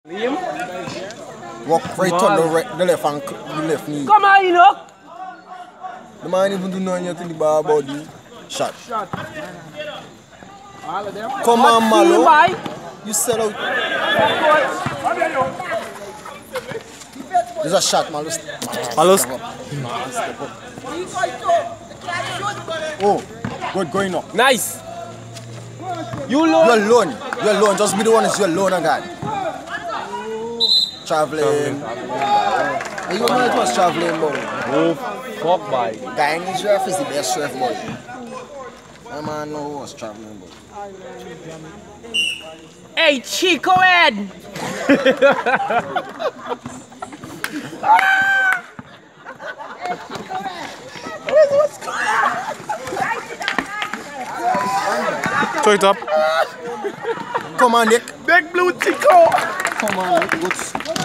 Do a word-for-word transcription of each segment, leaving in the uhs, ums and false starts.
Liam? Walk right on the, right, the left and the left knee. Come on, you know. The man even do nothing yet to the bar body. Shot. Shot. All of them. Come on, Malo. You sell out. There's a shot, Malo. Malo. Oh, good going up. Nice. You alone. You're alone. You're alone. Just be the one that's you're alone again. Traveling. You know it was traveling, boy. Oh, fuck, boy. Guyanese ref is the best ref, boy. My man know who was traveling, boy. Hey, Chico Ed! Throw it up. Come on, Nick. Big blue Chico! Come on, Nick. Good.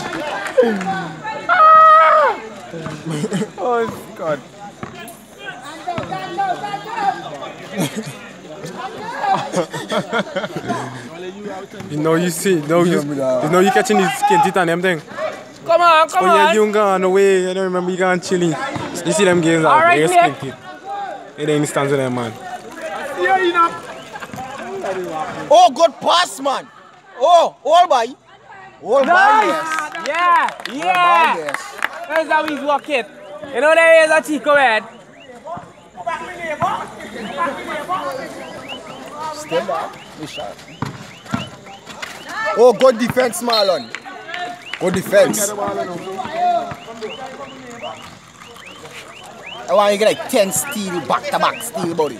Oh, God. You know you see, no you, you know you catching his skin teeth and them thing. Come on, come oh, on. Oh yeah, you gone away. I don't remember you gone chilling. You see them games out there, skin teeth. They didn't stand with them, man. Oh, good pass, man. Oh, all by. All nice. by, yes. Yeah, yeah. By, yes. That's how he's walking. You know there is a Chico Ed. Stay back. Good shot. Oh, good defense, Marlon. Good defense. I want you to get like ten steal, back-to-back steal, buddy.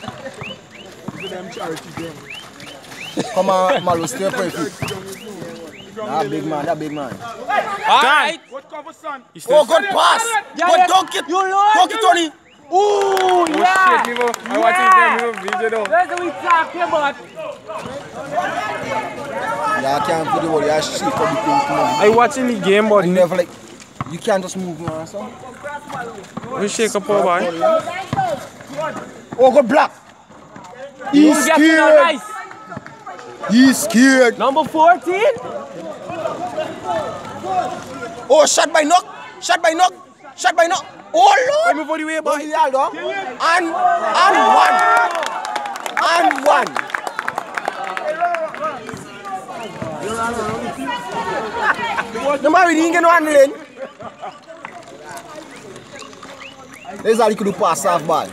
Come on, Marlon, stay for your feet. That big man, that big man. Alright. Oh, good pass. Yeah, Good yeah. dunk it. You know Dunk it, Tony. Ooh, Oh yeah. shit, me go. I watch it there, me go video though. That's what we talking about. Yeah, I can't put the ball. Yeah, shit for the thing. I watching the game, but You never like. You can't just move now, so. we shake up over. Oh, good block. He's Who's getting that scared. nice? He's scared. Number fourteen? Oh, shot by knock. Shot by knock. Shot by knock. Oh, Lord. Move out the way, boy. And, and one. And one. No man, we didn't get no handling. This is how you could do pass off ball.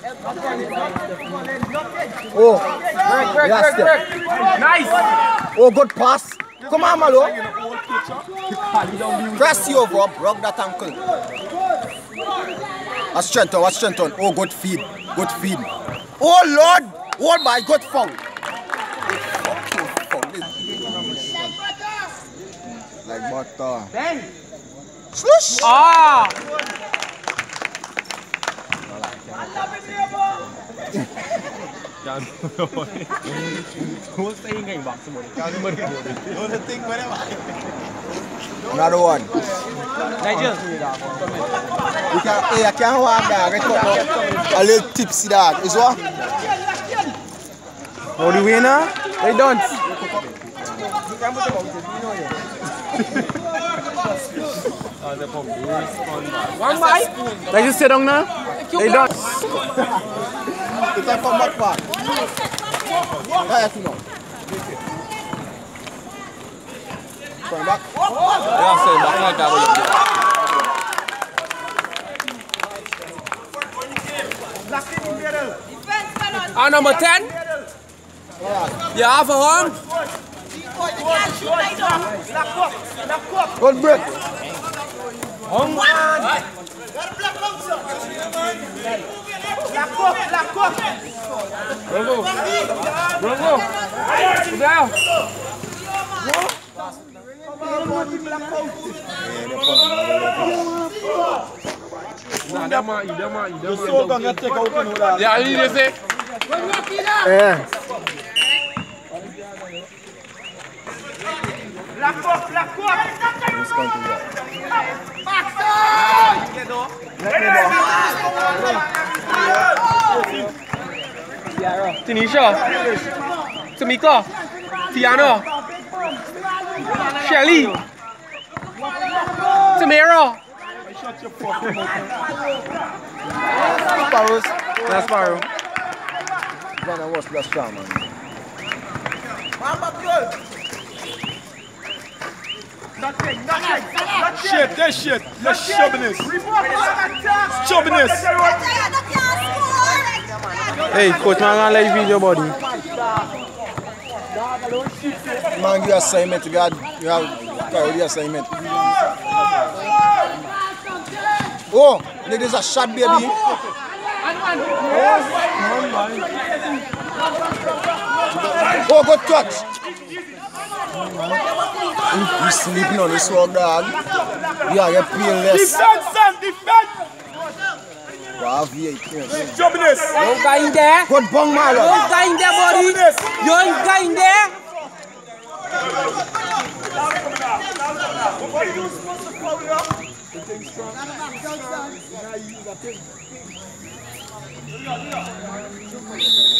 Oh, that's it. Nice. Oh, good pass. Come on, Malo. Press you over, rub that ankle. That's strength on, that's strength on. Oh, good feed. Good feed. Oh, Lord. Oh, my good foul. Like butter. Swoosh. Ah. Another one. Nigel. You can, hey, I can't walk dog. I cut a little tipsy dog. Is what? Oh, the winner? They don't. One bite. They just sit down now. They don't. You can come back back. Yeah, you know. Come back. Yeah, say back like that. Ah, number ten? Yeah, half a home. Good break. Home one. Bravo. Bravo. Down. Nah, that man, that man, that man. So gonna take out that. Yeah, you just say. Yeah. Black cock, black cock. Let's go to that. Tanisha, Tamika, Tiana, Shelly. Tamira. Sparrows. That's Sparrow. Ghana was plus strong, man. Nothing, nothing, nothing. Shit, that shit. That's chauvinist. Chauvinist. Hey, coach, man, I'm gonna let you video, buddy. Man, give you assignment. You have, you have carry the assignment. Oh, there's a shot, baby. Oh, good touch. You sleeping on the swag, dog. Yeah, you're peerless. Defense, son, defense. Wow, V eight. Chauvinist. Yo guy in there. Good bong, man. Yo guy in there, buddy. Yo guy in there. Okay.